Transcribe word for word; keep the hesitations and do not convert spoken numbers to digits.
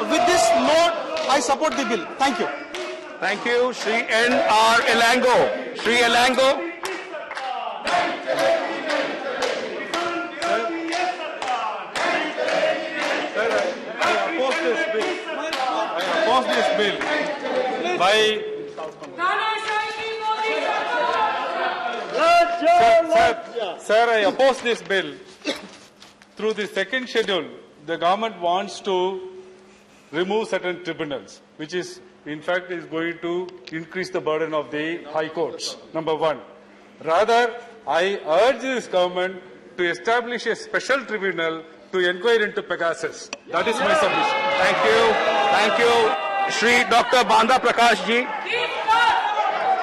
with this note, I support the bill. Thank you. Thank you, Shri N R Elango. Shri Elango. Oppose this bill by sir, sir, sir, I oppose this bill. Through the second schedule, the government wants to remove certain tribunals, which is, in fact, is going to increase the burden of the high courts, number one. Rather, I urge this government to establish a special tribunal to inquire into Pegasus. That is my submission. Thank you. Thank you. Shri Doctor Banda Prakash ji.